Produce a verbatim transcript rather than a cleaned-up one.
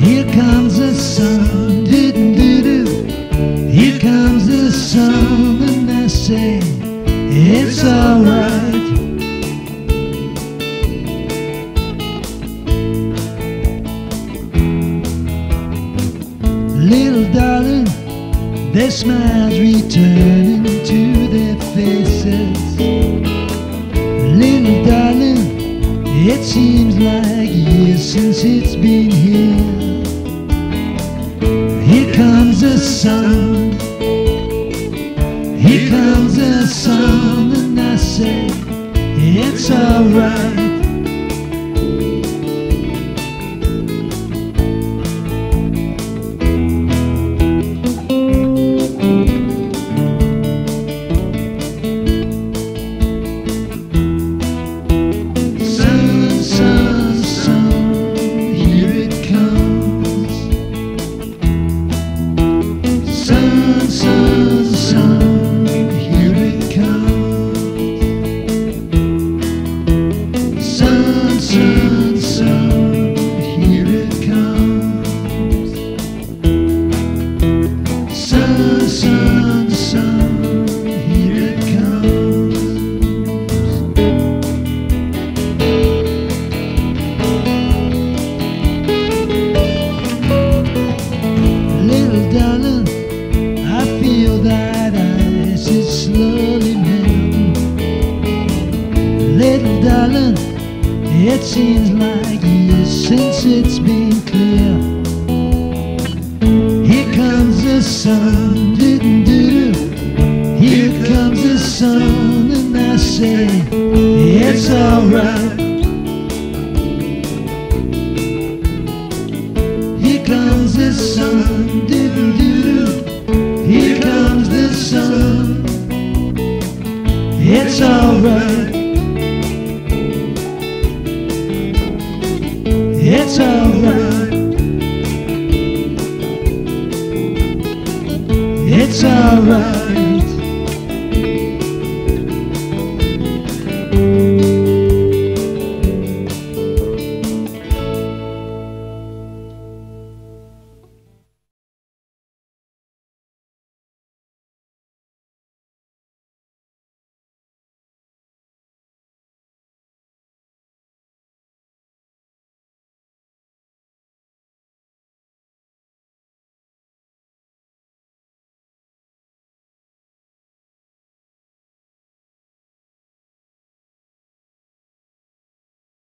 Here comes the sun, doo-doo-doo-doo. Here comes the sun, and I say it's alright. Little darling, their smiles returning to their faces. Little darling, it seems like years since it's been here. Here comes the sun, here comes the sun, and I say it's alright. Sun, sun, sun, here it comes. Sun, sun, sun, here it comes. Sun, sun, sun, here it comes. Little darling, I feel that ice is slowly melting. Little darling, it seems like years since it's been clear. Here comes the sun, doo-doo-doo. Here comes the sun, and I say it's alright. Here comes the sun, doo-doo-doo. Here comes the sun, it's alright. It's alright. It's alright.